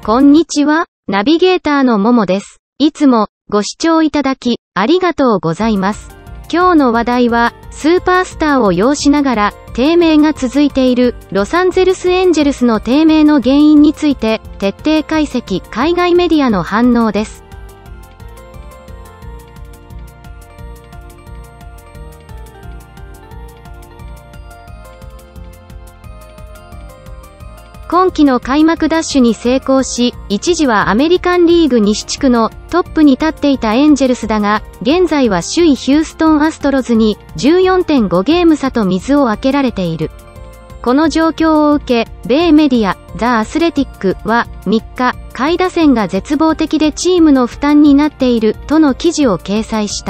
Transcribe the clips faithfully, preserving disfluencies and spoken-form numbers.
こんにちは、ナビゲーターのももです。いつもご視聴いただきありがとうございます。今日の話題は、スーパースターを擁しながら低迷が続いているロサンゼルスエンジェルスの低迷の原因について徹底解析、海外メディアの反応です。今季の開幕ダッシュに成功し、一時はアメリカンリーグ西地区のトップに立っていたエンジェルスだが、現在は首位ヒューストンアストロズに じゅうよんてんご ゲーム差と水をあけられている。この状況を受け、米メディア、ザ・アスレティックはみっか、下位打線が絶望的でチームの負担になっているとの記事を掲載した。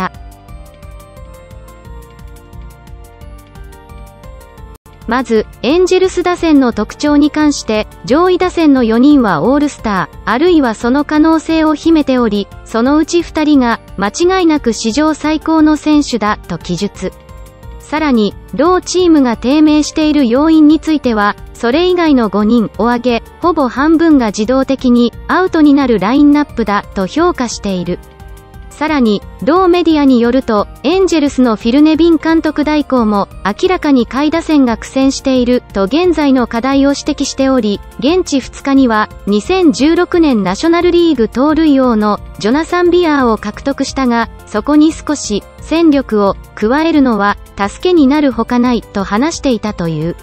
まず、エンジェルス打線の特徴に関して、上位打線のよにんはオールスター、あるいはその可能性を秘めており、そのうちふたりが、間違いなく史上最高の選手だ、と記述。さらに、同チームが低迷している要因については、それ以外のごにんを挙げ、ほぼ半分が自動的にアウトになるラインナップだ、と評価している。さらに、同メディアによると、エンジェルスのフィル・ネビン監督代行も、明らかに下位打線が苦戦している、と現在の課題を指摘しており、現地ふつかには、にせんじゅうろくねんナショナルリーグ盗塁王の、ジョナサン・ビアーを獲得したが、そこに少し、戦力を、加えるのは、助けになるほかない、と話していたという。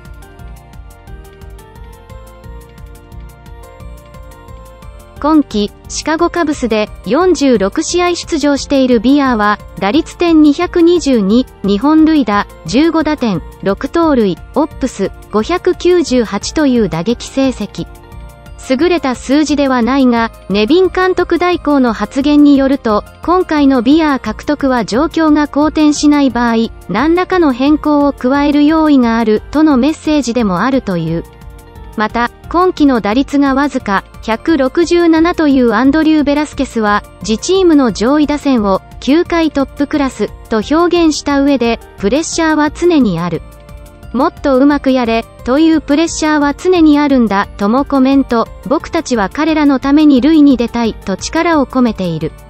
今季、シカゴカブスでよんじゅうろくしあい出場しているビアーは、打率点にひゃくにじゅうに、にほんるいだ、じゅうごだてん、ろくとうるい、オップス、ごひゃくきゅうじゅうはちという打撃成績。優れた数字ではないが、ネビン監督代行の発言によると、今回のビアー獲得は状況が好転しない場合、何らかの変更を加える用意がある、とのメッセージでもあるという。また、今季の打率がわずかひゃくろくじゅうななというアンドリュー・ベラスケスは、自チームの上位打線をきゅうかいトップクラスと表現した上で、プレッシャーは常にある。もっとうまくやれというプレッシャーは常にあるんだともコメント。僕たちは彼らのために塁に出たいと力を込めている。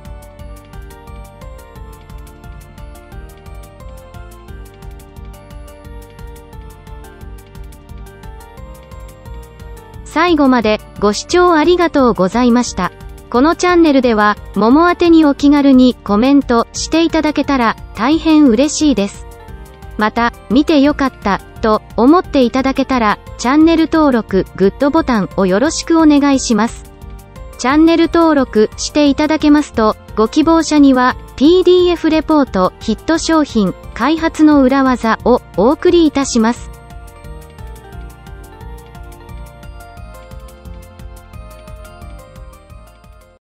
最後までご視聴ありがとうございました。このチャンネルでは、桃宛てにお気軽にコメントしていただけたら大変嬉しいです。また、見てよかったと思っていただけたら、チャンネル登録、グッドボタンをよろしくお願いします。チャンネル登録していただけますと、ご希望者には ピーディーエフ レポート、ヒット商品、開発の裏技をお送りいたします。